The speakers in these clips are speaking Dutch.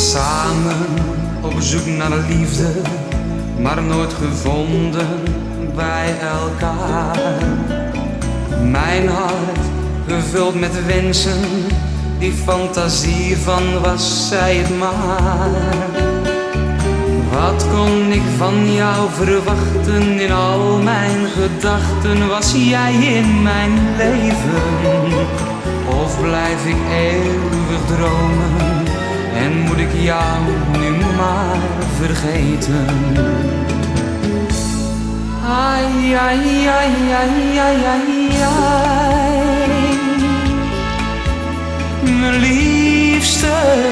samen op zoek naar de liefde, maar nooit gevonden bij elkaar. Mijn hart gevuld met wensen, die fantasie van was zij het maar. Wat kon ik van jou verwachten? In al mijn gedachten was jij in mijn leven. Of blijf ik eeuwig dromen en moet ik jou nu maar vergeten? Ai, ai, ai, ai, ai, ai, ai. Mijn liefste,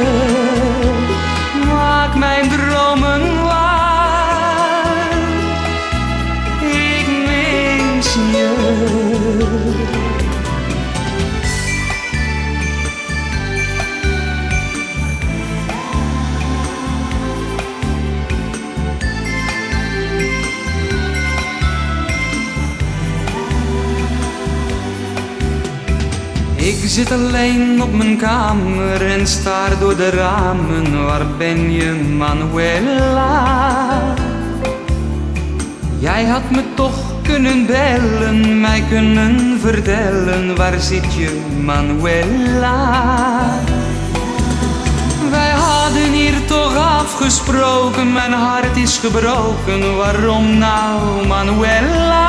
maak mijn dromen waar. Ik mis je. Ik zit alleen op mijn kamer en staar door de ramen. Waar ben je, Manuela? Jij had me toch kunnen bellen, mij kunnen vertellen. Waar zit je, Manuela? Wij hadden hier toch afgesproken, mijn hart is gebroken. Waarom nou, Manuela?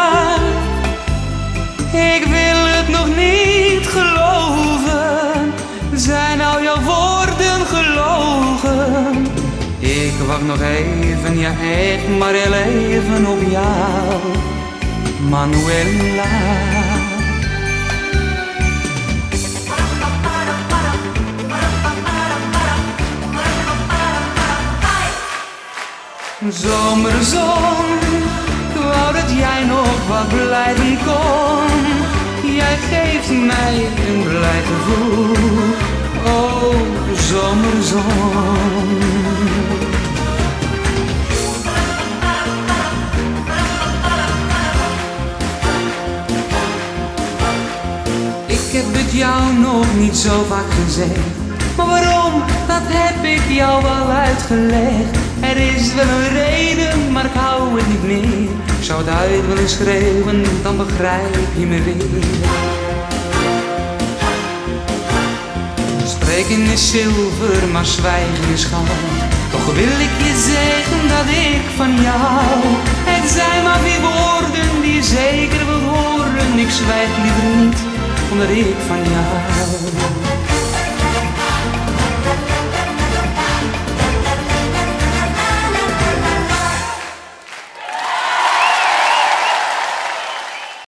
Ik wil het nog niet geloven, zijn al jouw woorden gelogen? Ik wacht nog even, ja echt maar heel even op jou, Manuela. Zomerzon, ik wou dat jij nog wat blijven kon. Jij geeft mij een blij gevoel, oh zomerzon. Ik heb het jou nog niet zo vaak gezegd, maar waarom, dat heb ik jou al uitgelegd. Er is wel een reden, maar ik hou het niet meer. Ik zou het uit willen schreeuwen, dan begrijp je me weer. Spreken is zilver, maar zwijgen is goud. Toch wil ik je zeggen dat ik van jou. Het zijn maar weer woorden die je zeker wil horen. Ik zwijg liever niet, omdat ik van jou.